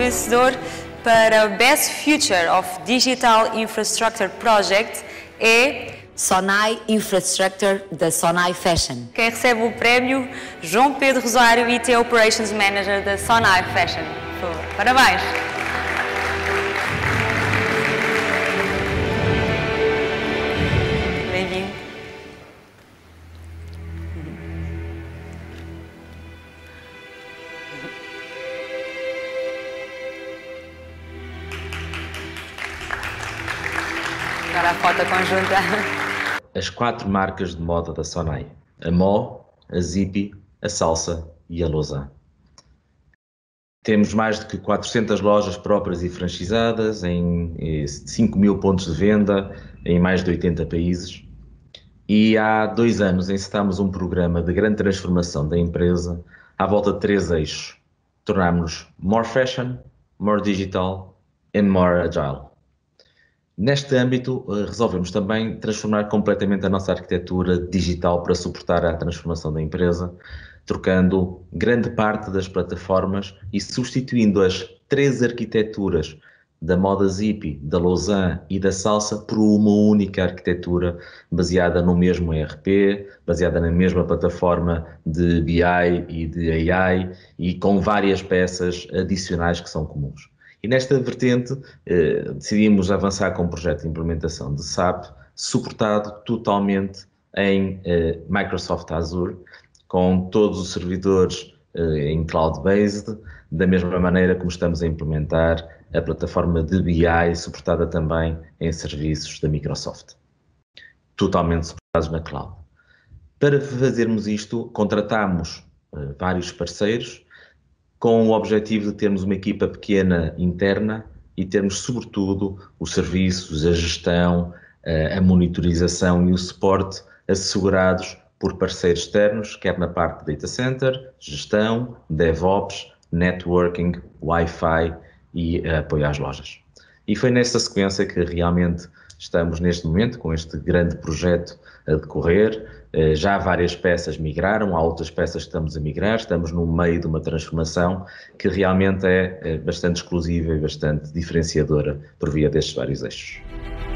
vencedor para Best Future of Digital Infrastructure Project é Sonai Infrastructure da Sonai Fashion. quem recebe o prémio, João Pedro Rosário, IT Operations Manager da Sonai Fashion. Por favor, parabéns! Bem-vindo. Agora a foto conjunta. As 4 marcas de moda da Sonai: a Mo, a Zippy, a Salsa e a Lausanne. Temos mais de que 400 lojas próprias e franchisadas em 5.000 pontos de venda em mais de 80 países. E há 2 anos encetámos um programa de grande transformação da empresa à volta de 3 eixos. Tornámos-nos more fashion, more digital and more agile. Neste âmbito, resolvemos também transformar completamente a nossa arquitetura digital para suportar a transformação da empresa, trocando grande parte das plataformas e substituindo as 3 arquiteturas da moda Zippy, da Lausanne e da Salsa por uma única arquitetura baseada no mesmo ERP, baseada na mesma plataforma de BI e de AI e com várias peças adicionais que são comuns. E nesta vertente decidimos avançar com um projeto de implementação de SAP suportado totalmente em Microsoft Azure, com todos os servidores em cloud-based, da mesma maneira como estamos a implementar a plataforma de BI suportada também em serviços da Microsoft, totalmente suportados na cloud. Para fazermos isto, contratámos vários parceiros, com o objetivo de termos uma equipa pequena interna e termos, sobretudo, os serviços, a gestão, a monitorização e o suporte assegurados por parceiros externos, quer na parte de data center, gestão, DevOps, networking, Wi-Fi e apoio às lojas. E foi nessa sequência que realmente estamos neste momento com este grande projeto a decorrer. Já várias peças migraram, há outras peças que estamos a migrar, estamos no meio de uma transformação que realmente é bastante exclusiva e bastante diferenciadora por via destes vários eixos.